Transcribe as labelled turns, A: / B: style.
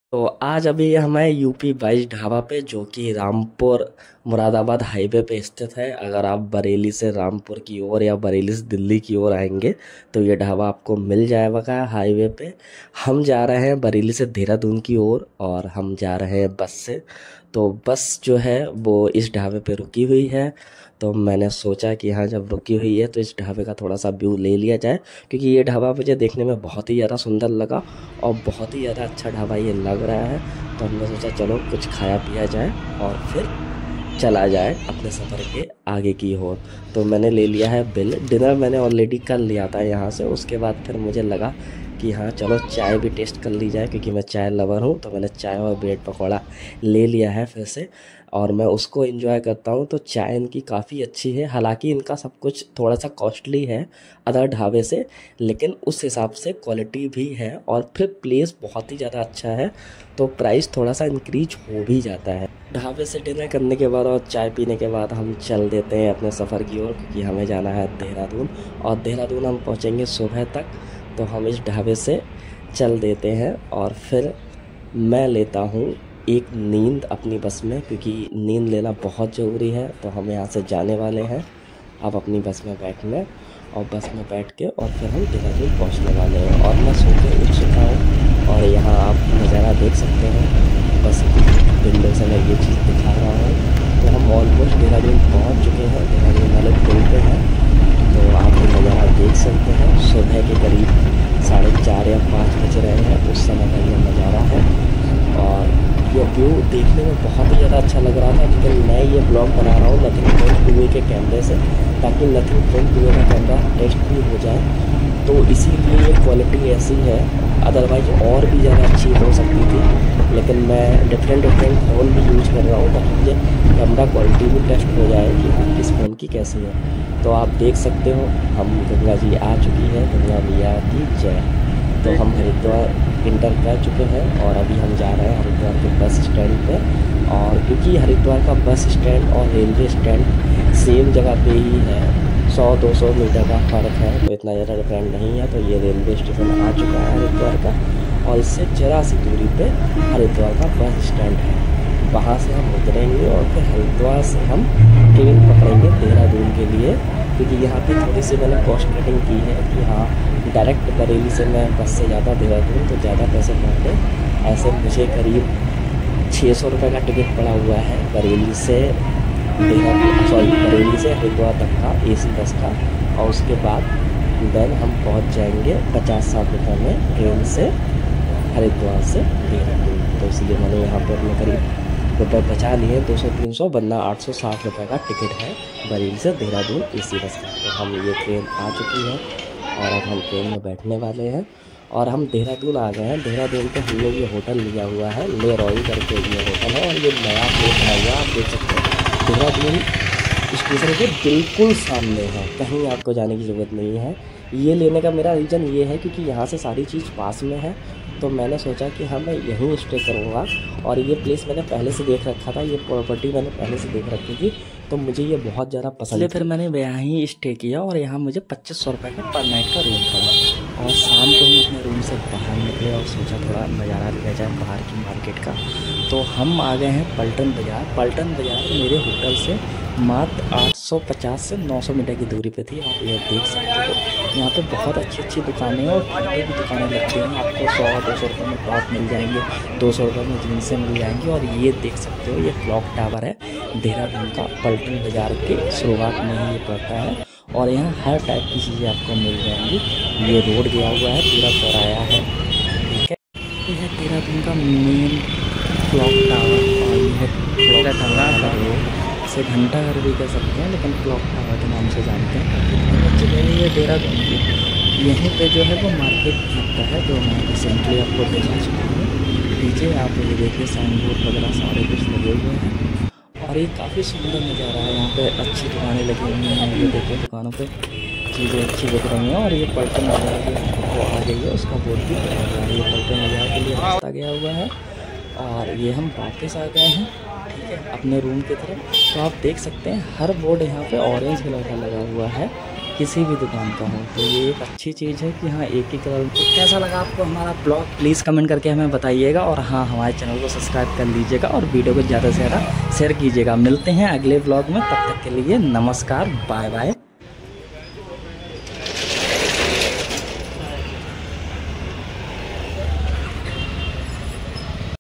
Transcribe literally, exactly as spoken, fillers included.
A: तो आज अभी हमें यूपी बाईस ढाबा पे जो कि रामपुर मुरादाबाद हाईवे पे स्थित है। अगर आप बरेली से रामपुर की ओर या बरेली से दिल्ली की ओर आएंगे तो ये ढाबा आपको मिल जाएगा हाईवे पे। हम जा रहे हैं बरेली से देहरादून की ओर और हम जा रहे हैं बस से। तो बस जो है वो इस ढाबे पे रुकी हुई है। तो मैंने सोचा कि हाँ, जब रुकी हुई है तो इस ढाबे का थोड़ा सा व्यू ले लिया जाए, क्योंकि ये ढाबा मुझे देखने में बहुत ही ज़्यादा सुंदर लगा और बहुत ही ज़्यादा अच्छा ढाबा ये लग रहा है। तो हमने सोचा चलो कुछ खाया पिया जाए और फिर चला जाए अपने सफ़र के आगे की ओर। तो मैंने ले लिया है बिल। डिनर मैंने ऑलरेडी कर लिया था यहाँ से। उसके बाद फिर मुझे लगा कि हाँ चलो चाय भी टेस्ट कर ली जाए, क्योंकि मैं चाय लवर हूँ। तो मैंने चाय और ब्रेड पकौड़ा ले लिया है फिर से और मैं उसको एंजॉय करता हूँ। तो चाय इनकी काफ़ी अच्छी है, हालांकि इनका सब कुछ थोड़ा सा कॉस्टली है अदर ढाबे से, लेकिन उस हिसाब से क्वालिटी भी है और फिर प्लेस बहुत ही ज़्यादा अच्छा है। तो प्राइस थोड़ा सा इंक्रीज हो भी जाता है। ढाबे से डिनर करने के बाद और चाय पीने के बाद हम चल देते हैं अपने सफ़र की ओर, क्योंकि हमें जाना है देहरादून और देहरादून हम पहुँचेंगे सुबह तक। तो हम इस ढाबे से चल देते हैं और फिर मैं लेता हूँ एक नींद अपनी बस में, क्योंकि नींद लेना बहुत ज़रूरी है। तो हम यहाँ से जाने वाले हैं अब अपनी बस में बैठने, और बस में बैठ के और फिर हम देहरादून पहुँचने वाले हैं। और मैं सो के उठ चुका हूँ और यहाँ आप नज़ारा देख सकते हैं, बस की विंडो से मैं ये चीज़ दिखा रहा हूँ। तो हम ऑलमोस्ट देहरादून पहुँच चुके हैं, देहरादून वाले पुल पे हैं। तो आप ये नज़ारा देख सकते हैं। सुबह के करीब साढ़े चार या पाँच बज रहे हैं, उस समय का ये नज़ारा है और ये व्यू देखने में बहुत ही ज़्यादा अच्छा लग रहा था। लेकिन मैं ये ब्लॉग बना रहा हूँ नथिंग पॉइंट टू के कैमरे से, ताकि नथिंग पॉइंट टू का कैमरा टेस्ट भी हो जाए। तो इसीलिए ये क्वालिटी ऐसी है, अदरवाइज और भी ज़्यादा अच्छी हो सकती थी। लेकिन मैं डिफरेंट डिफरेंट फ़ोन भी यूज़ कर रहा हूँ ताकि ये कैमरा क्वालिटी भी टेस्ट हो जाए कि हाँ किस फ़ोन की कैसी है। तो आप देख सकते हो हम गंगा जी आ चुकी है, गंगा मैया की जय। तो हम हरिद्वार इंटर कर चुके हैं और अभी हम जा रहे हैं हरिद्वार के बस स्टैंड पे। और क्योंकि हरिद्वार का बस स्टैंड और रेलवे स्टैंड सेम जगह पे ही है, सौ दो सौ मीटर का फ़र्क है, तो इतना ज़्यादा डिफरेंट नहीं है। तो ये रेलवे स्टेशन आ चुका है हरिद्वार का और इससे जरा सी दूरी पे हरिद्वार का बस स्टैंड है। वहाँ से हम उतरेंगे और फिर हरिद्वार से हम ट्रेन पकड़ेंगे देहरादून के लिए, क्योंकि यहाँ पे थोड़ी सी मैंने कॉस्ट कटिंग की है कि हाँ डायरेक्ट बरेली से मैं बस से ज़्यादा देहरादून तो ज़्यादा पैसे पड़ते। ऐसे मुझे करीब छः सौ रुपये का टिकट पड़ा हुआ है बरेली से देहरादून, सॉरी बरेली से हरिद्वार तक का एसी बस का। और उसके बाद देन हम पहुँच जाएंगे पचास साठ रुपये में ट्रेन से हरिद्वार से देहरादून। तो इसलिए मैंने यहाँ पर अपने करीब रुपये बचा लिए, दो सौ तीन सौ वरना आठ सौ साठ रुपये का टिकट है बरेली से देहरादून एसी बस का। तो हम ये ट्रेन आ चुकी है और अब हम ट्रेन में बैठने वाले हैं और हम देहरादून आ गए हैं। देहरादून पे हम लोग ये होटल लिया हुआ है, ले रॉयल करके ये होटल है और ये नया प्लेस है हुआ, आप देख सकते हैं। देहरादून स्टेशन के बिल्कुल सामने है, कहीं आपको जाने की ज़रूरत नहीं है। ये लेने का मेरा रीज़न ये है क्योंकि यहाँ से सारी चीज़ पास में है। तो मैंने सोचा कि हाँ मैं यहीं स्टे करूँगा और ये प्लेस मैंने पहले से देख रखा था, ये प्रॉपर्टी मैंने पहले से देख रखी थी, तो मुझे ये बहुत ज़्यादा पसंद है। फिर मैंने यहाँ ही स्टे किया और यहाँ मुझे पच्चीस सौ रुपये का पर नाइट का रूम पड़ा। और शाम को हम अपने रूम से बाहर निकले और सोचा थोड़ा नज़ारा लिया जाए बाहर की मार्केट का। तो हम आ गए हैं पलटन बाज़ार। पलटन बाज़ार मेरे होटल से मात्र आठ सौ पचास से नौ सौ मीटर की दूरी पे थी। आप ये देख सकते हो यहाँ पे बहुत अच्छी अच्छी दुकानें और छोटी भी दुकानें लगती हैं। आपको सौ दो सौ रुपये में टॉप मिल जाएंगे, दो सौ रुपये में जींसें मिल जाएंगी। और ये देख सकते हो ये क्लॉक टावर है देहरादून का, पलटन बाज़ार के शुरुआत में ही ये पड़ता है और यहाँ हर टाइप की चीज़ें आपको मिल जाएंगी। ये रोड गया हुआ है, पूरा चौराया है, ठीक है। ये है देहरादून का मेन क्लॉक टावर और ये है क्लॉक टावर, इसे घंटा घर भी कह सकते हैं लेकिन क्लॉक टावर के नाम से जानते हैं। जगह ये देहरादून की यहीं पे जो है वो मार्केट लगता है, जो मैं रिसेंटली आपको दिखा चुका हूँ। पीछे आप ये देखिए साइन बोर्ड वगैरह सारे कुछ लगे हुए हैं और ये काफ़ी सुंदर नज़ारा है। यहाँ पे अच्छी दुकानें लगी हुई हैं, ये देखिए दुकानों पे चीज़ें अच्छी दिख रही हैं। और ये पलटन बाज़ार की वो आ गई है, उसका बोर्ड भी लगा हुआ है। ये पलटन बाज़ार के लिए रास्ता गया हुआ है और ये हम वापस आ गए हैं, ठीक है, अपने रूम की तरफ। तो आप देख सकते हैं हर बोर्ड यहाँ पे ऑरेंज कलर का लगा हुआ है
B: किसी भी दुकान का हो। तो ये एक अच्छी चीज़ है कि हाँ एक ही कलर। तो कैसा लगा आपको हमारा ब्लॉग प्लीज़ कमेंट करके हमें बताइएगा, और हाँ हमारे चैनल को सब्सक्राइब कर लीजिएगा और वीडियो को ज़्यादा से ज़्यादा शेयर कीजिएगा। मिलते हैं अगले ब्लॉग में, तब तक के लिए नमस्कार, बाय बाय।